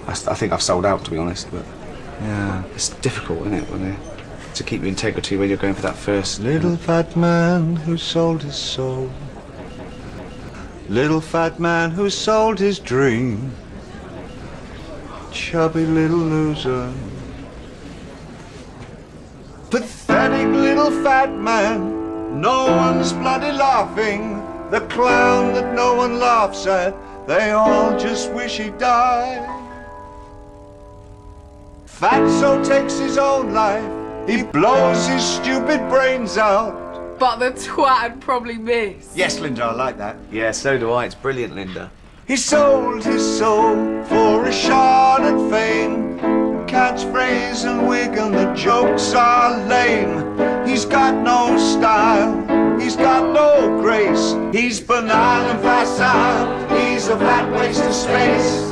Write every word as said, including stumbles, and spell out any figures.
I, I think I've sold out, to be honest, but yeah, it's difficult, isn't it, when they, to keep your integrity when you're going for that first. Little fat man who sold his soul. Little fat man who sold his dream. Chubby little loser. Pathetic little fat man. No one's bloody laughing. The clown that no one laughs at. They all just wish he'd die. Fatso takes his own life. He blows his stupid brains out. But the twat probably miss. Yes, Linda, I like that. Yeah, so do I. It's brilliant, Linda. He sold his soul for a shot at fame. Catchphrase and wig and the jokes are lame. He's got no style, he's got no grace. He's banal and facile, he's a fat waste of space.